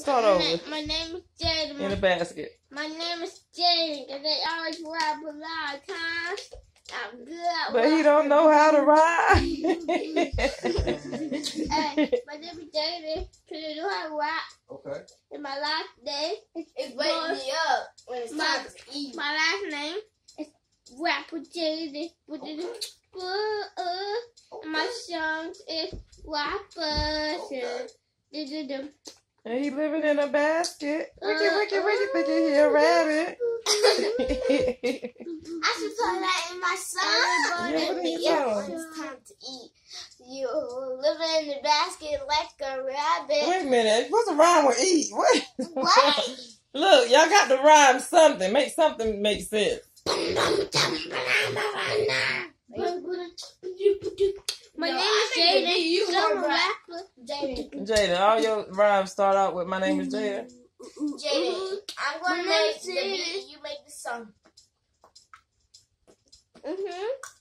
Start over. My name is Jaden. In the basket. My name is Jaden, because they always rap a lot of times. I'm good at But he don't know how to ride. Hey, my name is Jaden. Because I know how to rap. Okay. And my last name It's waking me up when it's time to eat. My last name is Rapper Jaden. And my song is Rapper. And he living in a basket. Ricky, he a rabbit. I should put that in my song. Yeah, what is your song? When it's time to eat. You living in the basket like a rabbit. Wait a minute. What's the rhyme with eat? What? What? Look, y'all got to rhyme something. Make something make sense. My name is Jaden. I'm a rapper. Jaden, all your rhymes start out with my name is Jaden. Jaden, I'm going to make the beat. You make the song. Mm-hmm.